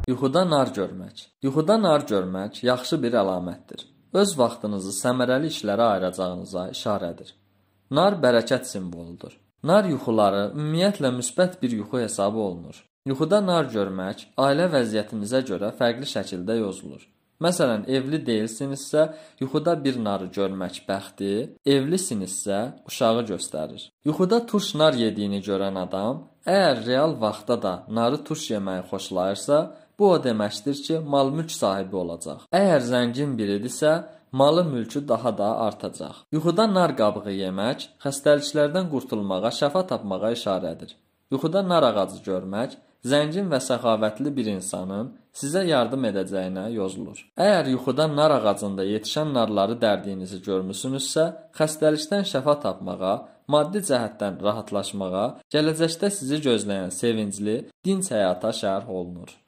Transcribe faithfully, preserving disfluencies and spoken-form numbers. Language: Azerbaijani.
Yuxuda nar görmək. Yuxuda nar görmək yaxşı bir əlamətdir. Öz vaxtınızı səmərəli işlərə ayıracağınıza işarədir. Nar bərəkət simvoludur. Nar yuxuları ümumiyyətlə müsbət bir yuxu hesabı olunur. Yuxuda nar görmək ailə vəziyyətinizə görə fərqli şəkildə yozulur. Məsələn, evli deyilsinizsə, yuxuda bir narı görmək bəxti, evlisinizsə, uşağı göstərir. Yuxuda turş nar yediyini görən adam, əgər real vaxtda da narı turş yeməyi xoşlayırsa, bu o deməkdir ki, mal-mülk sahibi olacaq. Əgər zəngin biridirsə, malı mülkü daha da artacaq. Yuxuda nar qabığı yemək xəstəliklərdən qurtulmağa, şəfa tapmağa işarədir. Yuxuda nar ağacı görmək zəngin və səxavətli bir insanın sizə yardım edəcəyinə yozulur. Əgər yuxuda nar ağacında yetişən narları dərdiyinizi görmüsünüzsə, xəstəlikdən şəfa tapmağa, maddi cəhətdən rahatlaşmağa, gələcəkdə sizi gözləyən sevincli, dinc həyata şərh olunur.